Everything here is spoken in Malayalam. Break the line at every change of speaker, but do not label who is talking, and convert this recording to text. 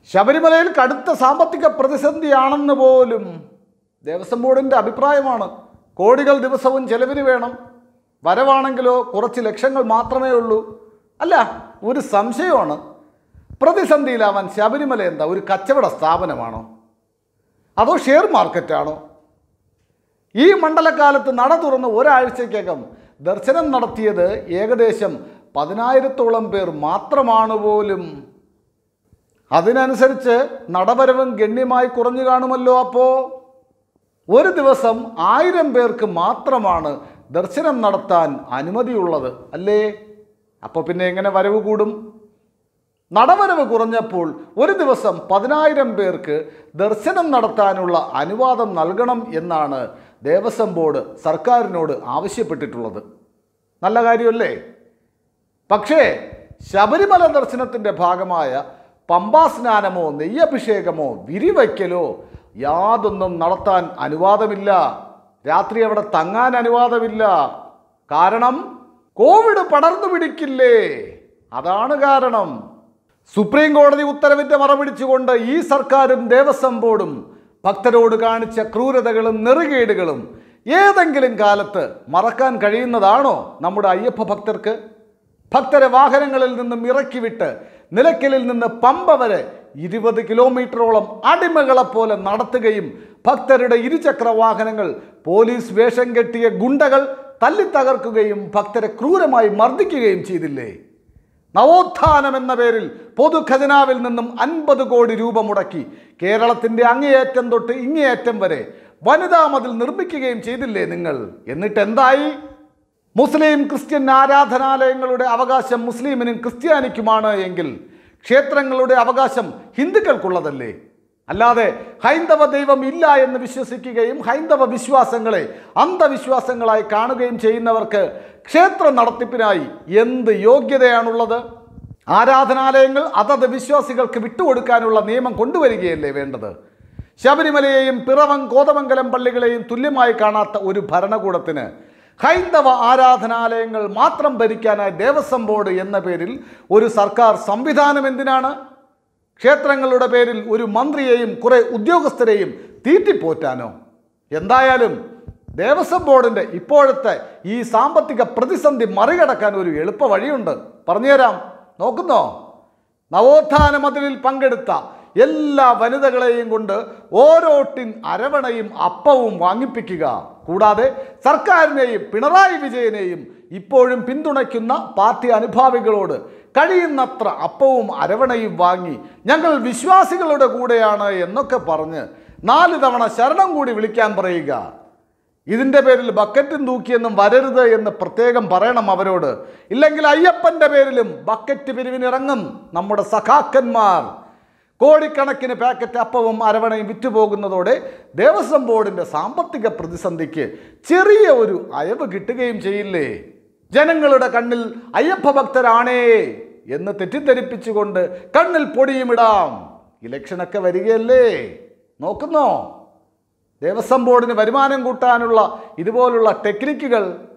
ശബരിമലയിൽ കടുത്ത സാമ്പത്തിക പ്രതിസന്ധിയാണെന്ന് പോലും ദേവസ്വം ബോർഡിൻ്റെ അഭിപ്രായമാണ്. കോടികൾ ദിവസവും ചെലവിന് വേണം, വരവാണെങ്കിലോ കുറച്ച് ലക്ഷങ്ങൾ മാത്രമേ ഉള്ളൂ. അല്ല, ഒരു സംശയമാണ്, പ്രതിസന്ധിയിലാവാൻ ശബരിമല എന്താ ഒരു കച്ചവട സ്ഥാപനമാണോ അതോ ഷെയർ മാർക്കറ്റാണോ? ഈ മണ്ഡലകാലത്ത് നട തുറന്ന് ഒരാഴ്ചയ്ക്കകം ദർശനം നടത്തിയത് ഏകദേശം 10,000-ഓളം പേർ മാത്രമാണ് പോലും. അതിനനുസരിച്ച് നടവരവും ഗണ്യമായി കുറഞ്ഞു കാണുമല്ലോ. അപ്പോൾ ഒരു ദിവസം 1000 പേർക്ക് മാത്രമാണ് ദർശനം നടത്താൻ അനുമതിയുള്ളത് അല്ലേ? അപ്പോൾ പിന്നെ എങ്ങനെ വരവ് കൂടും? നടവരവ് കുറഞ്ഞപ്പോൾ ഒരു ദിവസം 10,000 പേർക്ക് ദർശനം നടത്താനുള്ള അനുവാദം നൽകണം എന്നാണ് ദേവസ്വം ബോർഡ് സർക്കാരിനോട് ആവശ്യപ്പെട്ടിട്ടുള്ളത്. നല്ല കാര്യമല്ലേ? പക്ഷേ ശബരിമല ദർശനത്തിൻ്റെ ഭാഗമായ പമ്പാ സ്നാനമോ നെയ്യഭിഷേകമോ വിരിവയ്ക്കലോ യാതൊന്നും നടത്താൻ അനുവാദമില്ല. രാത്രി അവിടെ തങ്ങാൻ അനുവാദമില്ല. കാരണം കോവിഡ് പടർന്നു പിടിക്കില്ലേ? അതാണ് കാരണം. സുപ്രീം കോടതി ഉത്തരവിൻ്റെ മറപിടിച്ചുകൊണ്ട് ഈ സർക്കാരും ദേവസ്വം ബോർഡും ഭക്തരോട് കാണിച്ച ക്രൂരതകളും നെറുകേടുകളും ഏതെങ്കിലും കാലത്ത് മറക്കാൻ കഴിയുന്നതാണോ നമ്മുടെ അയ്യപ്പ ഭക്തർക്ക്? ഭക്തരെ വാഹനങ്ങളിൽ നിന്നും ഇറക്കിവിട്ട് നിലയ്ക്കലിൽ നിന്ന് പമ്പ വരെ 20 കിലോമീറ്ററോളം അടിമകളെപ്പോലെ നടത്തുകയും ഭക്തരുടെ ഇരുചക്ര വാഹനങ്ങൾ പോലീസ് വേഷം കെട്ടിയ ഗുണ്ടകൾ തല്ലിത്തകർക്കുകയും ഭക്തരെ ക്രൂരമായി മർദ്ദിക്കുകയും ചെയ്തില്ലേ? നവോത്ഥാനം എന്ന പേരിൽ പൊതുഖജനാവിൽ നിന്നും 50 കോടി രൂപ മുടക്കി കേരളത്തിൻ്റെ അങ്ങേയറ്റം തൊട്ട് ഇങ്ങേയറ്റം വരെ വനിതാ മതിൽ നിർമ്മിക്കുകയും ചെയ്തില്ലേ നിങ്ങൾ? എന്നിട്ട് എന്തായി? മുസ്ലിം ക്രിസ്ത്യൻ ആരാധനാലയങ്ങളുടെ അവകാശം മുസ്ലിമിനും ക്രിസ്ത്യാനിക്കുമാണ് എങ്കിൽ ക്ഷേത്രങ്ങളുടെ അവകാശം ഹിന്ദുക്കൾക്കുള്ളതല്ലേ? അല്ലാതെ ഹൈന്ദവ ദൈവം ഇല്ല എന്ന് വിശ്വസിക്കുകയും ഹൈന്ദവ വിശ്വാസങ്ങളെ അന്ധവിശ്വാസങ്ങളായി കാണുകയും ചെയ്യുന്നവർക്ക് ക്ഷേത്ര നടത്തിപ്പിനായി എന്ത് യോഗ്യതയാണുള്ളത്? ആരാധനാലയങ്ങൾ അതത് വിശ്വാസികൾക്ക് വിട്ടുകൊടുക്കാനുള്ള നിയമം കൊണ്ടുവരികയല്ലേ വേണ്ടത്? ശബരിമലയെയും പിറവം കോതമംഗലം പള്ളികളെയും തുല്യമായി കാണാത്ത ഒരു ഭരണകൂടത്തിന് ഹൈന്ദവ ആരാധനാലയങ്ങൾ മാത്രം ഭരിക്കാനായി ദേവസ്വം ബോർഡ് എന്ന പേരിൽ ഒരു സർക്കാർ സംവിധാനം എന്തിനാണ്? ക്ഷേത്രങ്ങളുടെ പേരിൽ ഒരു മന്ത്രിയെയും കുറെ ഉദ്യോഗസ്ഥരെയും തീറ്റിപ്പോറ്റാനോ? എന്തായാലും ദേവസ്വം ബോർഡിൻ്റെ ഇപ്പോഴത്തെ ഈ സാമ്പത്തിക പ്രതിസന്ധി മറികടക്കാൻ ഒരു എളുപ്പ വഴിയുണ്ട്. പറഞ്ഞുതരാം, നോക്കുന്നോ? നവോത്ഥാന മതിലിൽ പങ്കെടുത്ത എല്ലാ വനിതകളെയും കൊണ്ട് ഓരോ ടിൻ അരവണയും അപ്പവും വാങ്ങിപ്പിക്കുക. കൂടാതെ സർക്കാരിനെയും പിണറായി വിജയനെയും ഇപ്പോഴും പിന്തുണയ്ക്കുന്ന പാർട്ടി അനുഭാവികളോട് കഴിയുന്നത്ര അപ്പവും അരവണയും വാങ്ങി ഞങ്ങൾ വിശ്വാസികളുടെ കൂടെയാണ് എന്നൊക്കെ പറഞ്ഞ് 4 തവണ ശരണം കൂടി വിളിക്കാൻ പറയുക. ഇതിൻ്റെ പേരിൽ ബക്കറ്റും തൂക്കിയെന്നും വരരുത് എന്ന് പ്രത്യേകം പറയണം അവരോട്. ഇല്ലെങ്കിൽ അയ്യപ്പൻ്റെ പേരിലും ബക്കറ്റ് പിരിവിനിറങ്ങും നമ്മുടെ സഖാക്കന്മാർ. കോടിക്കണക്കിന് പാക്കറ്റ് അപ്പവും അരവണയും വിറ്റുപോകുന്നതോടെ ദേവസ്വം ബോർഡിൻ്റെ സാമ്പത്തിക പ്രതിസന്ധിക്ക് ചെറിയ ഒരു അയവ് കിട്ടുകയും ചെയ്യില്ലേ? ജനങ്ങളുടെ കണ്ണിൽ അയ്യപ്പ ഭക്തരാണേ എന്ന് തെറ്റിദ്ധരിപ്പിച്ചുകൊണ്ട് കണ്ണിൽ പൊടിയുമിടാം. ഇലക്ഷനൊക്കെ വരികയല്ലേ, നോക്കുന്നോ? ദേവസ്വം ബോർഡിന് വരുമാനം കൂട്ടാനുള്ള ഇതുപോലുള്ള ടെക്നിക്കുകൾ